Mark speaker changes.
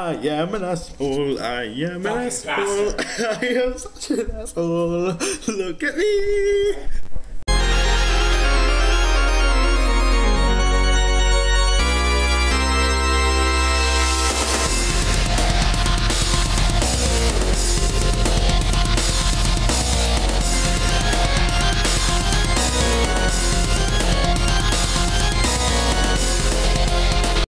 Speaker 1: I am an asshole. I am an asshole. I am such an asshole. Look at me.